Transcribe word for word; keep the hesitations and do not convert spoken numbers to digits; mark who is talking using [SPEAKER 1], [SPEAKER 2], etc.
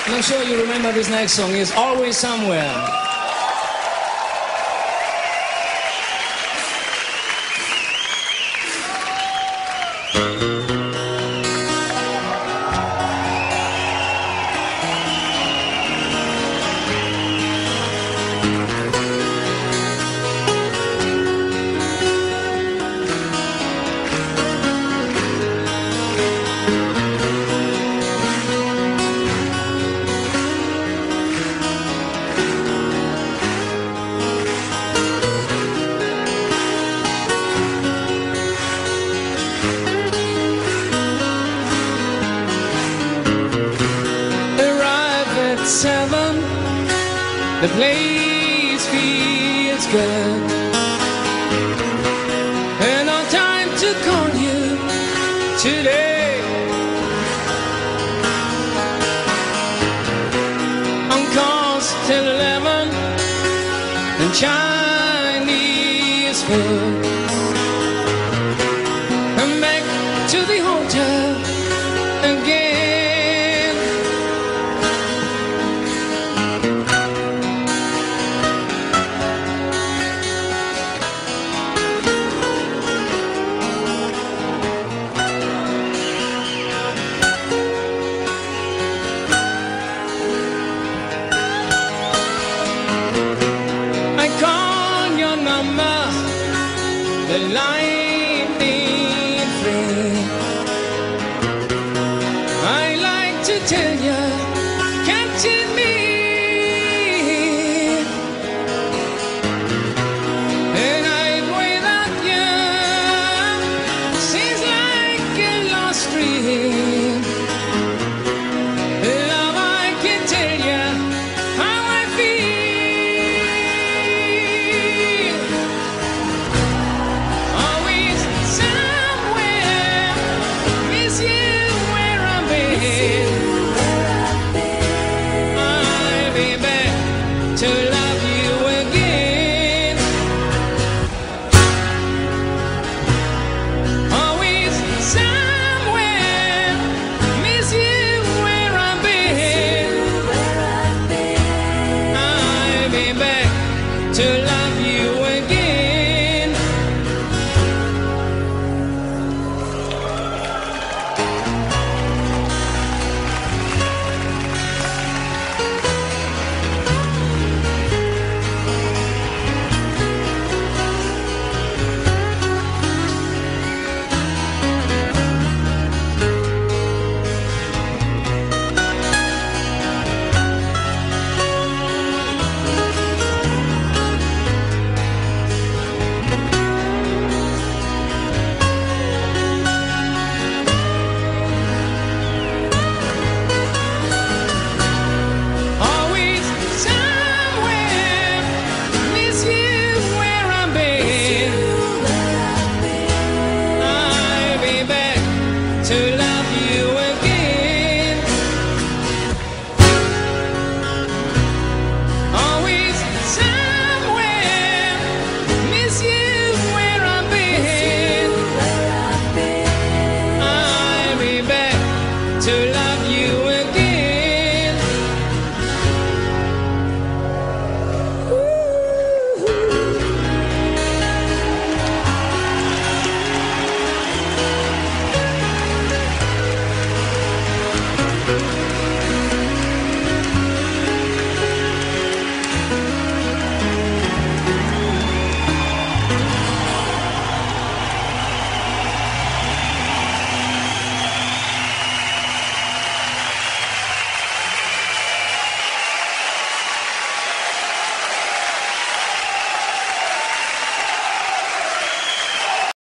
[SPEAKER 1] And I'm sure you remember this next song is Always Somewhere.
[SPEAKER 2] Seven, the place feels good, and no time to call you today. On calls till eleven, and Chinese food, and back to the hotel again. The line ain't free. I like to tell you, Captain Me, and I'd without you seems like a lost dream.